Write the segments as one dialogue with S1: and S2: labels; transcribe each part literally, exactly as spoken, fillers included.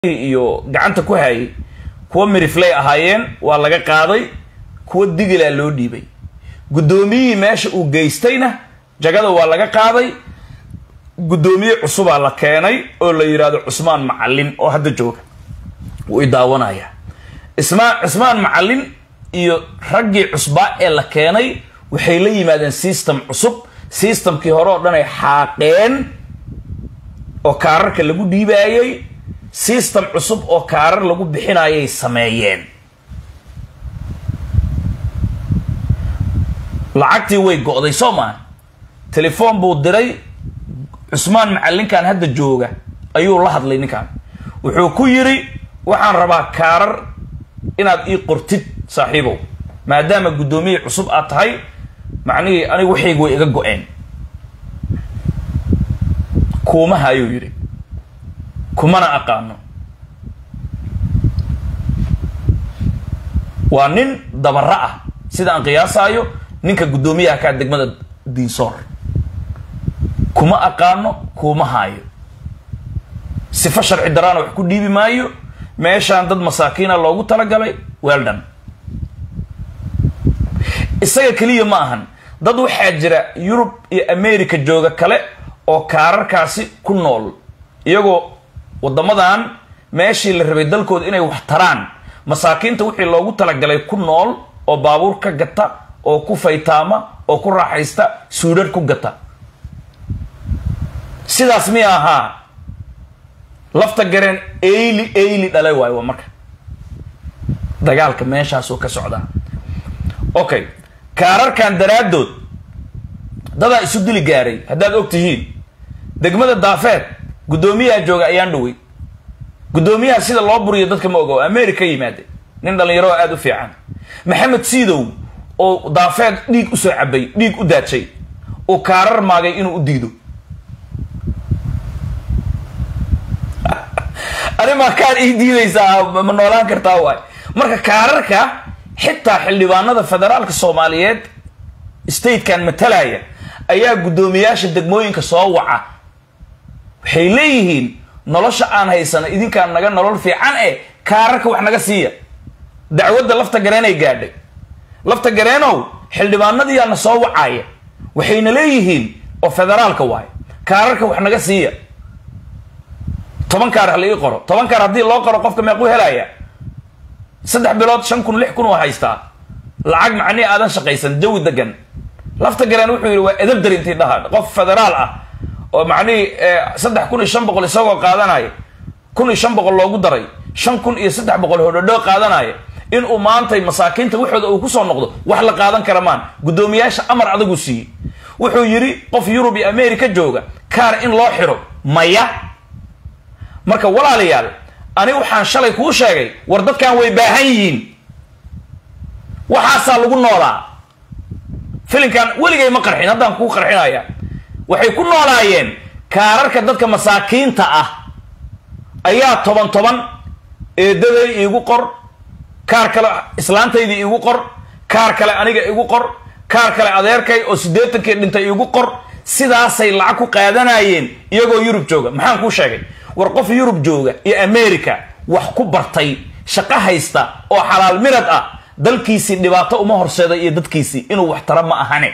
S1: iyo gacanta ku hayay kuwa miriflay ahaayeen waa laga qaaday kuwa digila loo dhiibay gudoomiyii meesha uu geystayna jagada waa laga qaaday gudoomiye cusub la keenay oo la yiraahdo Cusmaan Macallin oo hadda jooga uu daawanaya isma Cusmaan Macallin iyo raggii cusba ee la keenay waxay la yimaadeen system cusub systemkii hore oo dhan ay xaqeen oo kaararka lagu dhiibayay system cusub oo kaarar lagu bixinayay sameeyeen lacagtii way go'day Soomaa telefoon buu diray Cusmaan Macallin kan hadda jooga ayuu la hadlay ninkan wuxuu ku yiri waxaan rabaa kaarar inaad ii qortid saaxiibow maadaama gudoomiye cusub aad tahay macnii anigu waxaygu iga go'een kuma hayo yiri kumana aqaano waa nin dabara ah sida aan qiyaasayo ninka gudoomiyaha ka degmada Dinsor kuma aqaano kuma hayo sifa sharci daraan wax ku dhiibi maayo meeshaan dad masaakiina loogu tala galay well done isaga kaliya ma ahan dad waxa jira Europe iyo America jooga kale oo kaararkaasi ku nool iyagoo wadamadan meeshii la rabay dalkooda inay wax taraan masaakiinta wixii loogu tala galay ku nool oo baabuur ka gata oo ku faytaama oo ku raaxaysta suudad ku gata sidaas mi aha lafta gareen eeyli eeyli dhalay waayo marka dagaalka meeshaas oo ka socda okay kaararkan daraadood dada isu dili gaaray hadaad ogtihiin degmada Daafeed gudoomiyaha jooga ayaan dhaway gudoomiyaha sida loo buriyo dadka ma ogow America yimaade nin dhalinyaro aad u fiican Maxamed Siidow oo Daafeed dhiig u soo cabay dhiig u daacay oo kaarar maagay inuu u diido ari ma kaar ii diidaysa ma noolaan kartaa waay marka kaararka xitaa xildhibaanada federaalka Soomaaliyeed state kan matalaya ayaa gudoomiyaasha degmooyinka soo waca waxay leeyihiin nolosha aan haysana idinkaan naga nolol fiican ee kaararka wax naga siiya dacwada lafta gareenay gaadhay lafta gareenow xildhibaanadii aan soo wacaya waxayna leeyihiin oo federaalka waay kaararka wax naga siiya toban kaar hal ii qoro toban kaar hadii loo qoro qofka meequu helaya saddex bilood shan kun lix kun oo haysta lacag macni aadan shaqaysan jawi degan lafta gareen wuxuu yiri waa edab darintii dhaha qof federaal ah oo macni saddex kun iyo shan boqol isagoo qaadanaya kun iyo shan boqol loogu daray shan kun iyo saddex boqol hodhodho qaadanaya in uu maantay masaakiinta waxooda uu ku soo noqdo wax la qaadan kara maan gudoomiyaasha amar adagu sii wuxuu yiri qof Europe iyo America jooga kaar in loo xiro maya marka walaalayaal ani waxaan shalay ku sheegay war dadkan way baahan yihiin waxa lagu noolaa filinkan waligay ma qarxin haddaan ku qarxinaya waxay ku noolaayeen kaararka dadka masaakiinta ah ayaa toban toban eedaday iigu qor kaar kale islaantaydii iigu qor kaar kale aniga iigu qor kaar kale adeerkay oo siddeetankii dhintay iigu qor sidaasay lacag ku qaadanayeen iyagoo Europe jooga maxaan ku sheegay war qof Europe jooga iyo America wax ku bartay shaqo haysta oo xalaal mirad ah dalkiisi dhibaato uma horseeday iyo dadkiisi inuu wax tara ma ahane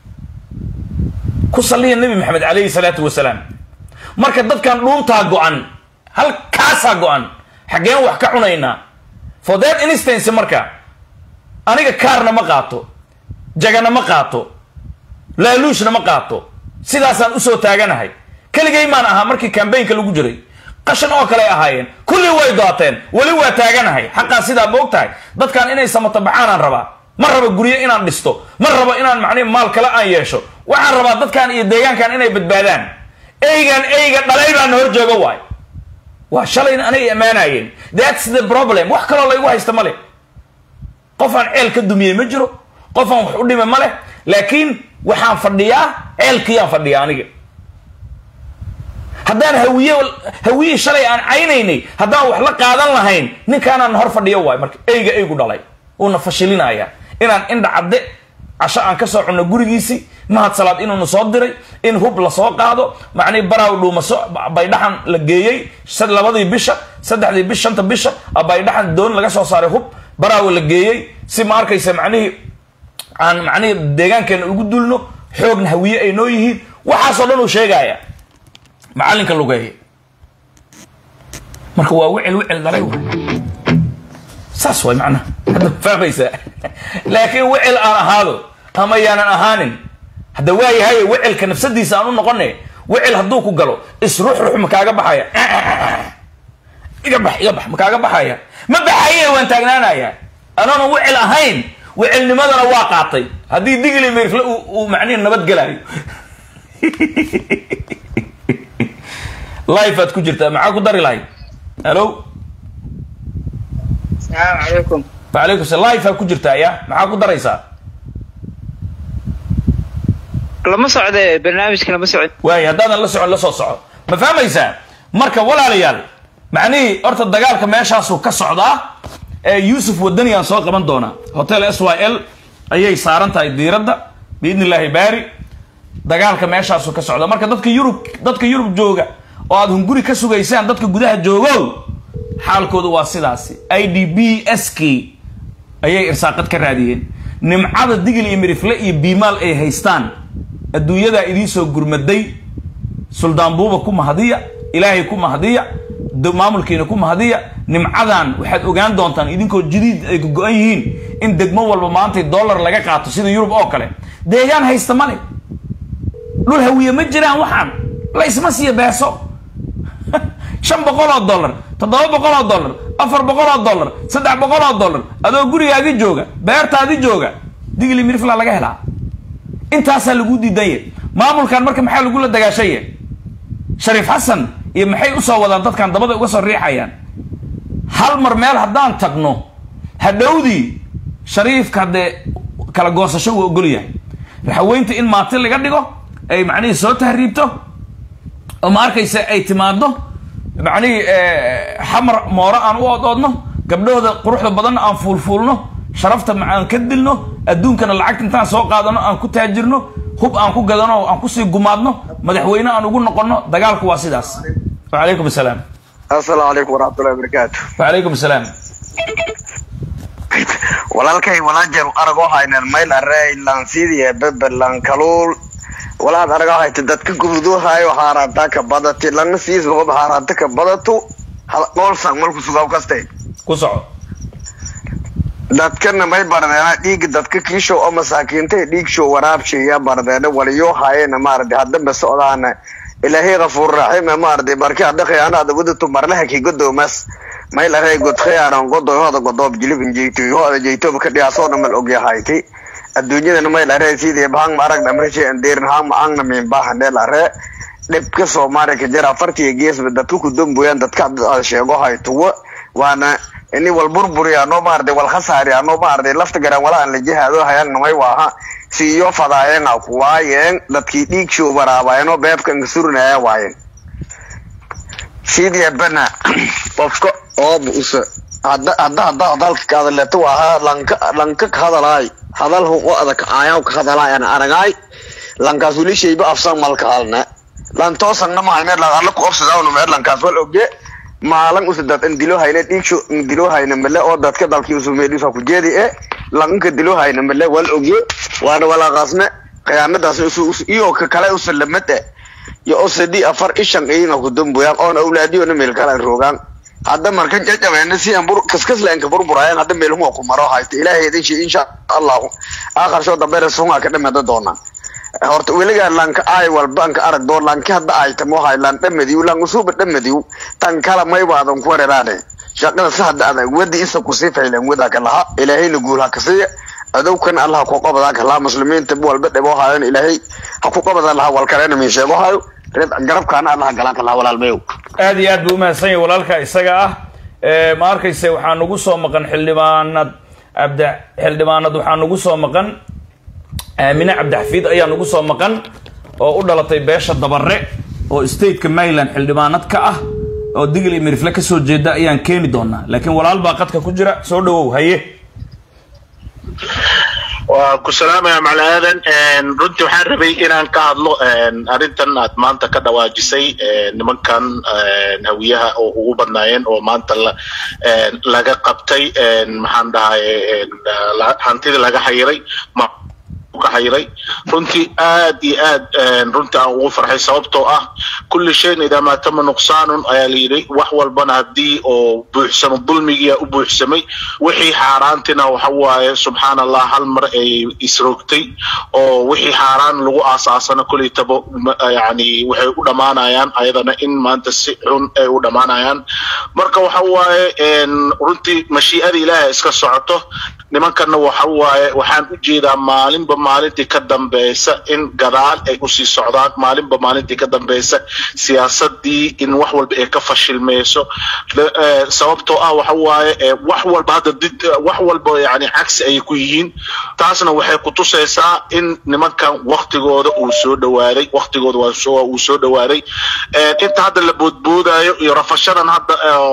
S1: ku saliya nabi maxamed alayhi salatu wasalaam marka dadkan dhuunta go'an hal kaasa go'an xageen wax ka cunayna for that instance marka aniga kaarna ma qaato jagana ma qaato laaluushna ma qaato sidaasaan u soo taaganahay kaligay maan aha markii campaign-ka lagu jiray qashan oo kale ahaayeen kulli way daateen wali waa taaganahay xaqaa sida boogtahay dadkan inay samata baxaan rabaa ma rabo guriyo inaan dhisto ma rabo inaan macni maal kale aan yeesho waxaan rabaa dadkan iyo deegaankan inay badbaadaan eeygan eeyga dhalay baan hor jooga waay waa shalayna anay amaanayeen that's the problem wax kale la igu haysta male qofaan ceel ka dumiyay ma jiro qofaan wax u dhimay male laakiin waxaan fadhiyaa ceelkii aan fadhiyaa aniga haddaan hawiye hawiye shalay aan caynaynay haddaan wax la qaadan lahayn ninkaan aan hor fadhiyo waay marka eeyga eeygu dhalay oo na fashilinaya inaan indha cadde casho aan ka soo cunno gurigiisii mahad salaad inuu soo diray in hub la soo qaado macnii baraaw dhuumaso baydhaxan la geeyey sad labadii bisha saddexdii bisha shanta bisha baydhaxan doon laga soo saaray hub baraaw la geeyey si ma arkaysa macnii aan macnii deegaankeena ugu dulno xoogna hawiye ay noo yihiin waxaasoo dhan uu sheegaya macalinka lugeeye marka waa wicil wicil dalay wa saas way macnaha hadda fahmaysaa laakiin wicil aan ahaado ama yaanan ahaanin hadda waa yahay wicilka nafsadiisa aan u noqonay wicil hadduu ku galo isruux ruux ma kaaga baxaya iga bax iga bax ma kaaga baxaya ma baxaye waan taagnaanaya anoona wicil ahayn wicilnimadana waa qaatay haddii digli mirfle uu macnihi nabad galayo live aad ku jirtaa maxaa ku dari lahayd hello
S2: السلام عليكم.
S1: وعليكم السلام. لايف ku jirtaa ya maxaa ku daraysaa
S2: lama socdo barnaamijka lama socdo
S1: way hadaan la socon la soo soco ma fahmaysaa marka walaalayaal macnii horta dagaalka meeshaas uu ka socdaa ee Yusuf Wadani aan soo qaban doona hotel S Y L ayay saaran tahay diiradda biidnillaahi baari dagaalka meeshaas uu ka socdaa marka dadka Yurub dadka Yurub jooga oo aad hunguri ka sugaysaan dadka gudaha joogo xaalkoodu waa sidaasi I D B S K ayay irsaaqad ka raadiyeen nimcada digil iyo mirifle iyo biimaal ay haystaan adduunyada idin soo gurmaday suldaan buuba ku mahadiya ilaahay ku mahadiya maamulkiina ku mahadiya nimcadan waxaad ogaan doontaan idinkoo jadiid ay go'an yihiin in degmo walba maanta dollar laga qaato sida Yurub oo kale deegaan haysta male dhul hawiye ma jiraan waxaan la isma siiyo beeso shan boqol oo dollar toddoba boqol oo dollar afar boqol oo dollar saddex boqol oo dollar adoo gurigaagi jooga beertaadi jooga digli mirfla laga helaa intaasaa lagu diidaye maamulkan marka maxaa lagu la dagaashaye Shariif Xasan iyo maxay u soo wadaan dadkan dabada uga soo riixayaan hal mar meel haddaan tagno hadhowdii Shariifka de kala goosasho uu ogol yahay raxweynta in maati laga dhigo ay macnii soo tahriibto oo ma arkaysa ay timaado macnii xamar moora aan u oodno gabdhooda quruxda badan aan fuulfuulno sharafta macaan ka dilno adduunkana lacag intaan soo qaadano aan ku taajirno hub aan ku gadano aan ku sii gumaadno madaxweyne aan ugu noqono dagaalku waa sidaas wa alaykum asalaam
S3: assalaamu alaykum wa rahmatullahi wa barakatuh
S1: wa alaykum asalaam
S3: walaalkay walaajeer arago haynan mayl array lan sidii babban kalul walaad arago hayta dadka gubdu hayo haaranta ka badati lan siis loo haaranta ka badatu hal nool san malku sugaw kastay
S1: ku soco
S3: dadkana may bardeena dhiig dadka kiisho oo masaakiinta dhiig soo waraabshiya bardeena waliyo hayna maardi hadda ba socdaana ilaahay ghafuur rahiim maardi barka dhaqay ana wadatu marlaha ki godoomas may la reey god khayaaran godooda godoob jilib injeeyto hooda jeeyto ka dhiyaaso mal ogyahayti adduunyada may la reey sidii baan marag damrashay andeer haan ma aan min baahan la ree dibka Soomaaliya ka jira fartiga gees dadku ku dambuyan dadka sheego hayto waana ini wal burburiya no maarday wal khasaari no maarday lafta garan wala aan la jihaado hayaan namay waaha si yo fadaayeen ku waayeen dadkii dhiig soo waraabayeen oo beebkan surnaaya waayeen sidii bana qofka oo buusa hadda hadda hadda dalka ka hadalto waa lanka lanka ka hadalay hadal uu adag aayaw ka hadalaayana aragay lankaas wali shayba afsan malka halna lan toosan ma hayna la alla ku ofsadaw no meel lankaas wal oge maalan u sadad in dilo hayna dhiigsho in dilo hayna male oo dadka dalkii u Soomaaliya ku jeedi ee lanka dilo hayna male wal oge waana wala qasna qiyaamadaas iyo ka kale u salamada iyo osadi afar ishan ayna ku dambuyan oo awlaadiyo meel kale roogan hadda markan jajabeena si aan bur kaskas leen ka burburayaan hadda meel ku maro hayta ilaahay idin shi insha Allah aakhir soo dambeer suuqa ka dhamada doona horta weliga lanka ay wal bank arag door lanka hadda ay tamo haylan dhamadiyo lan usub dhamadiyo tan kala may waadan ku wareeraane shaqada saxda ah wadi isa ku sifaylan wada kala ilaahay la guul ha ka siiya adowkan Allah ku qabada kala muslimiinta walba dhabo hayaan ilaahay ha ku qabada Allah wal kaleena min sheego hayo garabkaana Allah galan kala walaalmeeyo
S1: aad iyo aad buu mahadsan yahay walaalka isaga ah ee ma arkaysa waxaan ugu soo maqan xildhibaanad abda xildhibaanad waxaan ugu soo maqan Amina Abdaxfiid ayaan ugu soo maqan oo u dhalatay beesha Dabarre oo state-ka Maryland xildhibaanad ka ah oo digli mirifle ka soo jeeda ayaan keeni doonaa laakiin walaal baa qadka ku jira soo dhawow haye
S4: وكسلام يا معلم runtii waxaan rabay inaan ka hadlo arintan aad maanta ka dhawaajisay nimankan hawiyaha oo ugu badnaayeen oo maanta laga qabtay maxaan dhahay hantida laga xayiray ka xayiray runtii aad iyo aad runtii aan ugu farxay sababtoo ah kulli shay idaa ma tama nuqsaanun ayaa liiray wax walbana hadii oo buuxsamo dulmiga u buuxsamay wixii xaaraantina waxa waaye subhanallah hal mar ay isroogtay oo wixii xaaraan lagu aasaasana kulli tabo yaani waxay u dhamaanayaan ayadana in maanta si xun ay u dhamaanayaan marka waxa waaye runtii mashii'ada Ilaahay iska socoto nimankan waxa waaye waxaan u jeedaa maalinba maalintii ka dambeeysa in gadaal ay u sii socdaan maalinba maalintii ka dambeeysa siyaasadii in wax walba ay ka fashilmayso sababtoo ah waxa waaye wax walba hadda wax walba yaani cagsi ay ku yihiin taasna waxay ku tusaysaa in nimankan waqtigooda uu soo dhawaaday waqtigooda waa soo uu soo dhawaaday inta hadda la boodboodayo iyo rafashadan hadda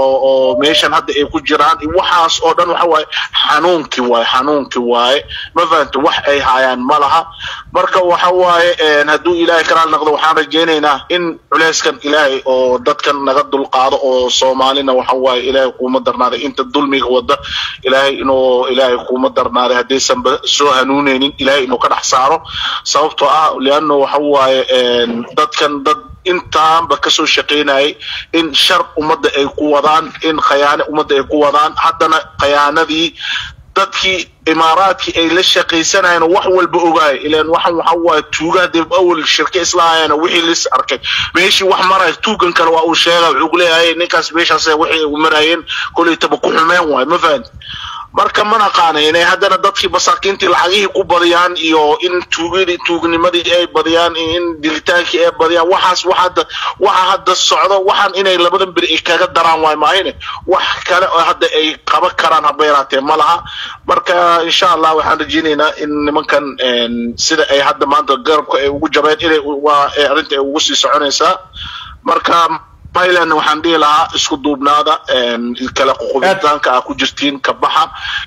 S4: oo meeshan hadda ay ku jiraan waxaas oo dhan waxa waaye xanuunki waaye xanuunki waaye ma fahanto wax ay hayaan malaha marka waxa waaye haduu Ilaahay karaal noqdo waxaan rajaynaynaa in culeyskan Ilaahay oo dadkan naga dulqaado oo Soomaalina waxa waaye Ilaahay kuma darnaaday inta dulmiga wada Ilaahay inuu Ilaahay kuma darnaaday hadii san soo hanuuneenin Ilaahay inuu ka dhax saaro sababtoo ah liano waxa waaye dadkan dad intaan ba ka soo shaqeynay in shar umada ay ku wadaan in khiyaano umada ay ku wadaan haddana khiyaanadii dadkii imaaraadkii ay la shaqeysanayeen wax walba ogaay ilaan waxan waxa waa tuuga dib awal shirka islaayeen wixii lis arkay meeshii wax maray tuugan kale waa uu sheegay wuxuu leeyahay ninkaas meeshaas wixii uu marayeen kulay taba ku xumeen waay ma fahant marka mana qaanay haddana dadkii masaakiintii lacagihii ku badiyaan iyo in tuugadi tuugnimadii ay badiyaan in dilitaankii ay badiyaan waxaas waxa waxa hadda socdo waxan inay labadan bir ay kaga daraan way maayne wax kale oo hadda ay qaba karaan habeeraatee malaha marka insha Allah waxaan rajaynaynaa in nimankan sida ay hadda maanta garabka ay ugu jabeen inay waa arinta ay ugu sii soconaysaa marka Thailand waxaan dhihi lahaa isku duubnaada kala qoqobitaanka ku jirtiin ka baxa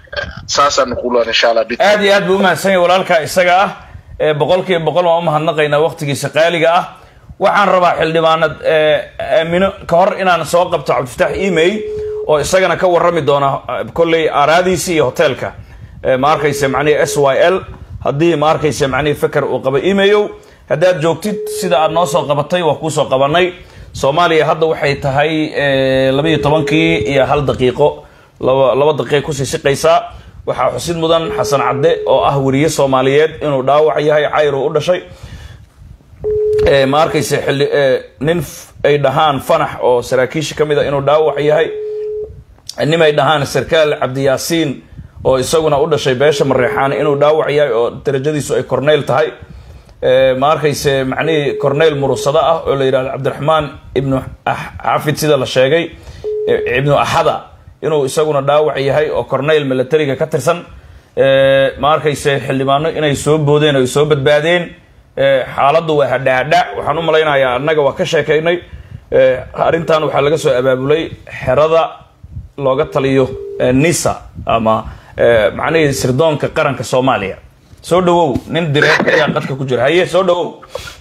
S4: saasan ku loo insha Allah
S1: aad iyo aad buu mahadsan yahay walaalka isaga ah ee boqolkiiba boqol waa mahadnaqaynaa waqtigiisa qaaliga ah waxaan rabaa xildhibaanad aamino ka hor inaan soo qabto Cabdifataax email oo isagana ka warrami doona kulli araadiisi iyo hotelka ma arkaysa macni S Y L hadii ma arkaysa macni fikir uu qabo email hadaad joogtid sida aad noo soo qabatay waa ku soo qabanay Soomaaliya hadda waxay tahay laba iyo tobankii iyo hal daqiiqo laba daqiiqo ku sii shaqeysa waxa xusid mudan Xasan Cabde oo ah wariye Soomaaliyeed inuu dhaawac yahay Cayro u dhashay ee ma arkaysa xilli nin ay dhahaan fanax oo saraakiisha kamid ah inuu dhaawac yahay nin ay dhahaan sarkaal Cabdi Yaasiin oo isaguna u dhashay beesha Mareexaan inuu dhaawac yahay oo darajadiisu ay korneyl tahay ما أركيس معني كورنيل مرصدة ولا يرى عبد الرحمن ابن عفيد سيدا الشيخي ابن أحدا إنه يسوون داوعي هاي أو كورنيل ملتري كترسن ما أركيس حلمانه إنه يسوب بودين أو يسوب بعدين حالده واحد هذا وحنو ملاينا يا النجا وكشة كيني أرنتان وحلقة سو أبابولي حرادة لغة تليو نيسا أما معني سردون كقرن كصوماليا soo dhawow nin direed ayaa qadka ku jira haye soo dhawow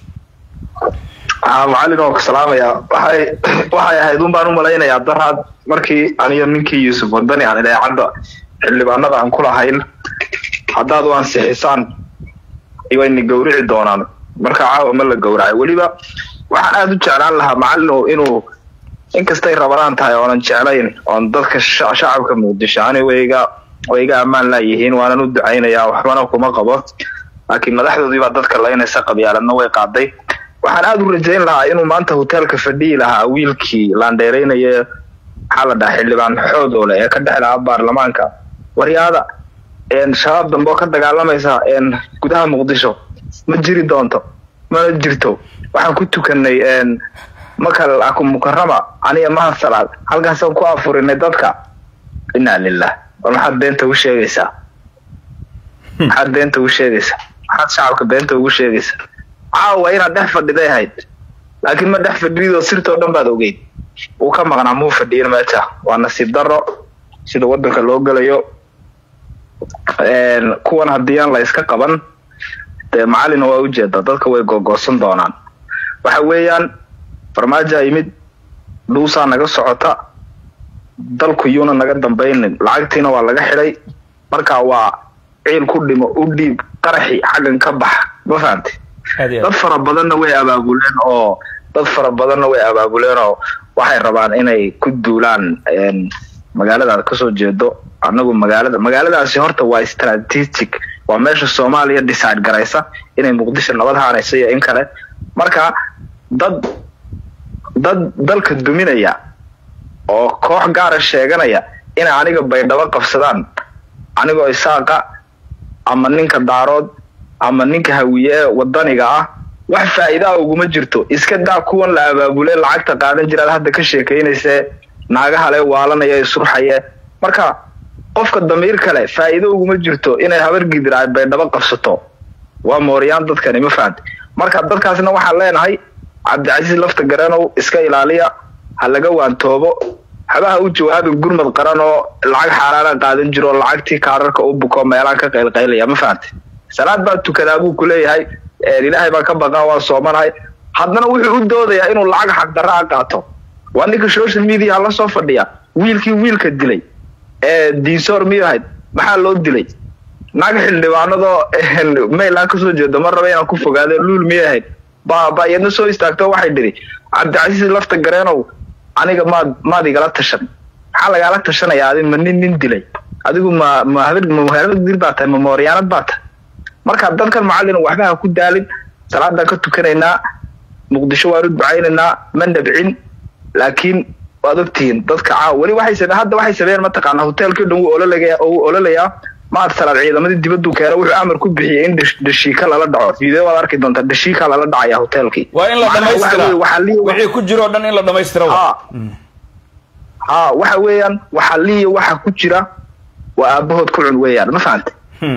S5: ah macallin oo salaamaya waxay waxay ahayd un baan u malaynayaa daraad markii aniga ninkii Yuusuf wadani aan ilaa cadda xillibaanada aan ku lahayn hadaad waan sixisaan iwayni gowrici doonaan marka caawa ma la gowracay waliba waxaan aad u jeclaan lahaa macallin oo inuu inkastay rabaan tahay oo aan jeclayn oo dadka shacabka Muqdisho aan wayga wayga amaan la yihiin waana u ducaynayaa waxbana kuma qabo laakiin madaxdoodii baa dadka laynaysa qabyaaladna way qaaday waxaan aad u rajayn lahaa inuu maanta hotelka fadhii lahaa wiilkii laandeereynaya xaalada xildhibaan xoodole ee ka dhaxlaa baarlamaanka waryaada een shabaab dambe ka dagaalamaysa een gudaha Muqdisho ma jiri doonto ma jirto waxaan ku tukanay een makal akum mukarrama aniga ma salaad halkaas ku afurinay dadka inna lillahi waxaad beenta u sheegaysaa waxaad beenta u sheegaysaa waxaad shacabka beenta ugu sheegaysaa caawa inaad dhex fadhiday ahayd laakiin ma dhex fadhido sirtoo dhan baad ogeyd uu ka maqnaa muu fadhiyin meesha waa nasiib darro sida wadanka loo galayo een kuwan haddii aan la iska qaban dee macallin waa u jeeda dadka way googoosan doonaan waxa weeyaan farmaajo yimid dhuusa naga socota dalku yuuna naga dambaynin lacagtiina waa laga xidhay marka waa ciil ku dhimo u dhiib qaraxi xagan ka bax ma fahanti dad fara badanna way abaabuleen oo dad fara badanna way abaabuleen oo waxay rabaan inay ku duulaan een magaalada ka soo jeedo anagu magaalada magaaladaasi horta waa strategic waa meesha Soomaaliya decide garaysa inay Muqdisho nabad haanayso in kale marka dad dad dalka duminaya oo koox gaar ah sheeganaya in aniga baydhabo qabsadaan anigoo isaaqa ama ninka daarood ama ninka hawiye wadaniga ah wax faa'iido ugu ma jirto iska daa kuwan la abaabulay lacagta qaadan jiraan hadda ka sheekeynaysa naagaha leh waalanaya surxaya marka qofka damiir kale faa'iido ugu ma jirto inay habar gidiraa baydhabo qabsato waa mooriyaan dadkani ma fahanti marka dadkaasna waxa leenahay Cabdicasiis lafta garanow iska ilaaliya halaga waan toobo habaha u jawaabi gurmad qaran oo lacag xaraana qaadan jiro lacagtii kaararka u buko meelaan ka qaylqaylaya ma fahanti salaad baa tukadaa buu ku leeyahay ilaahay baa ka baqaa waa soomanahay haddana wuxuu u doodayaa inuu lacag xaq darra qaato waa ninka social media la soo fadhiya wiilkii wiilka dilay ee diisoor miyahayd maxaa loo dilay naag xildhibaanadoo meelaan ka soo jeedo mar raba inaan ku fogaado luul miyahayd ba ba yadna soo istaagto waxay dhiri Cabdicasiis lafta gareenow aniga ma ma digala tashan waxa laga la tashanaya adin ma nin nin dilay adigu ma ma habad ma habad dil baa tahay memoriyaanad baa tahay marka dadkan macallin waxba ku daalin salaada ka tukanayna Muqdisho waa rudbaynayna man dabcin laakiin waad ogtiin dadka caa wali waxay sameeyeen hadda waxay sameeyeen ma taqaan hotelka dhow oo la laga oo ololaya ma salaad ciidamadii dibaddu keena wuxuu amar ku bixiyay in dhashiika lala dhaco video wada arki doonta dhashiika lala dhacaya hotelkii
S1: waa in la dhameystiro wixii ku jiro dhan in la dhameystiro
S5: ha waxa weeyaan waxa liyo waxa ku jira waa aabahood ku cun weeyaan ma fahanti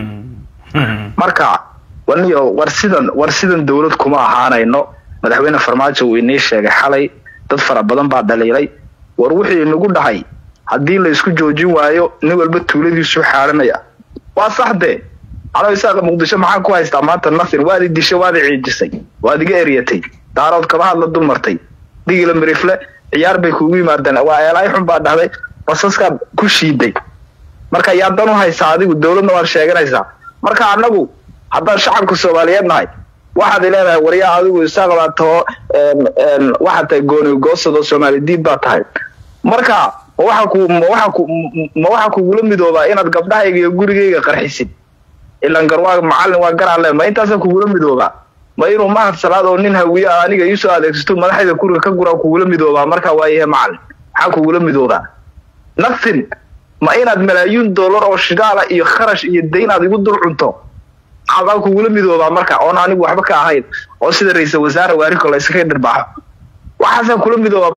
S5: marka waniyo war sidan war sidan dawlad kuma ahaanayno madaxweyne farmaajo uu inii sheegay xalay dad fara badan baa dhaliilay war wixii nagu dhahay hadii la isku joojin waayo nin walba tuuladiisu xaaranaya waa saxde ana isaaqa Muqdisho maxaa ku haystaa maanta nasin waadi dishay waadi ciijisay waadi ga eriyatay daarood kaba hadla dul martay digila mirifle ciyaar bay kugu yimaadeen waa eelay xun baa dhahday basaska ku shiiday marka yaa dan u haysaa adigu dawladna waa sheeganaysaa marka anagu haddaan shacabka Soomaaliyeed nahay waxaad ilaahay wariyaa adigu isaaqa la too een waxa tay gooni goosado Soomaaliyeed baa tahay marka waxa ku waxa ku ma waxa ku gula midooba inaad gabdhahayga iyo gurigeyga qarxisid ilaan garwaa macallin waa garaale ma intaas ku gula midooba ma inuu ma salaad oo nin hawiye aniga isu adeegsato madaxda kuriga ka gura ku gula midooba marka waa yahay macallin waxa ku gula midooba nafsin ma inaad malaayiin dollar oo shidaala iyo kharash iyo deyn aad igu dul cunto aba ku gula midooba marka oo anigu waxba ka ahayn oo sida ra'iisul wasaare waariko la iska dhirbaaxo waxa kula midooba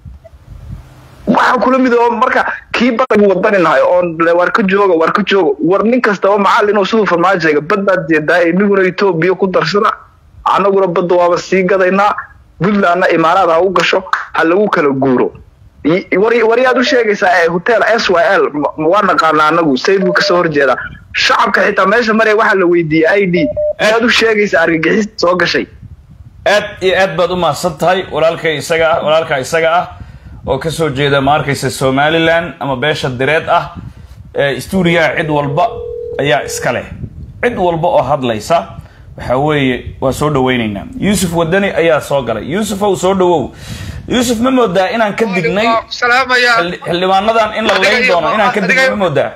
S5: waxa kula midooba marka kii badan wadaninahay oo war ka jooga war ka jooga war nin kasta oo macallin oo sidoo farmaajiga badbaad jeedaa inaguna Itoobiya ku darsana anaguna badda waaba sii gadayna Buntlandna imaaraadha u gasho hal lagu kala guuro wari wariyaad u sheegaysaa ee hotel S Y L waa naqaana anagu sayidku ka soo horjeeda shacabka xitaa meesha maray waxa la weydiiyay I D aad u sheegaysaa argagixis soo gashay
S1: aad iyo aad baad u mahadsan tahay walaalka isaga ah walaalka isaga ah oo ka soo jeeda ma arkaysa Somaliland ama beesha direed ah ee stuudiga cid walba ayaa iska leh cid walba oo hadlaysa waxa weeye waa soo dhaweynayna Yusuf Wadani ayaa soo galay Yusuf oo soo dhawow Yusuf ma moodaa inaan ka dignay salaamaya xildhibaanadan in la leeyn doono inaan ka dignay ma moodaa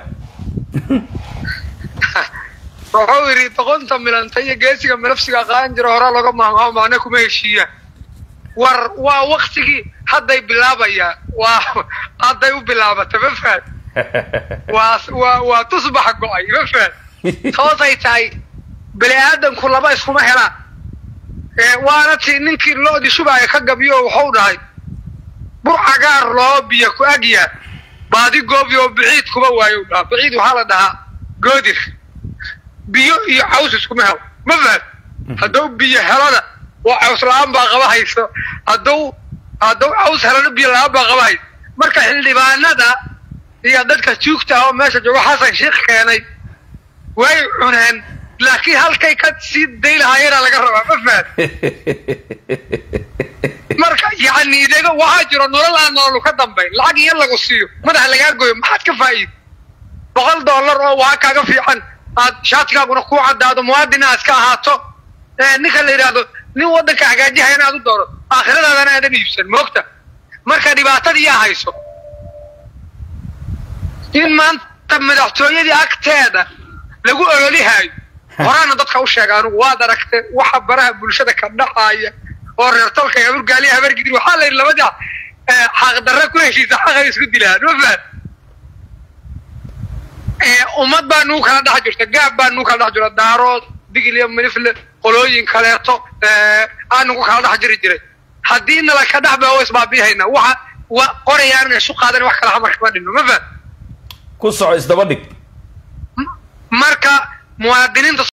S6: وحاوري تقنت ملان تيجي جالسة ملفسك قانجر هرا لقى ما ما معنا كم هالشيء ور ووقتك حدا يبلعبا يا و حدا يبلعبا تفهم و و وتصبح قوي تفهم توصي تاي بني آدم كل ما يسمع هلا وانا تنين كيلو دي شو بقى خجبيه وحوده هاي بروح عقار لوبيا كأجيا بعدين قوبيو بعيد كم وايو بعيد وحاله ده قادر بيو يعوز اسمه هو مثلا هدو بيو هلانا وعوز لام باقبا هيسو هدو هدو عوز هلانا بيو لام باقبا هيس مركا اللي بانا دا هي دادك تشوكتا هو ماشا جو حسن شيخ كياني way cuneen laakiin halkay ka sii daylahaayeen laga rabaa ma fahad marka yani idaga waxa jiro nolol aan nolol ka dambeyn lacag yar lagu siiyo madax laga gooyo maxaad ka faa'iid boqol dollar oo waa kaaga fiican aad shaatigaaguna ku cadaado muwaadin aad ka ahaato ee ninka la yiraahdo nin wadanka hagaajihay inaad u dooro aakhiradaadana aad iibsan moogta marka dhibaatadii yaa hayso in maanta madaxtooyadii agteeda lagu ololihay horana dadka u sheegaan waad aragtay waxa baraha bulshada ka dhacaya oo reer tolka ay urgaaliya habar gidin waxa la labada xaq darro ku heshiisa xaq isku dilaan wafad ee ummad baa nuu kala dhax jirta gaab baa nuu kala dhax jira daarood digiliya milifle qolooyin kaleeto ee aanu ku kala dhax jiri jiray haddii nala ka dhax baa isbaabihayna waxa wa qorayaan isu qaadan wax kala xamar ka dhino wafad
S1: ku soco isdaba dhig
S6: marka muwaadiniinta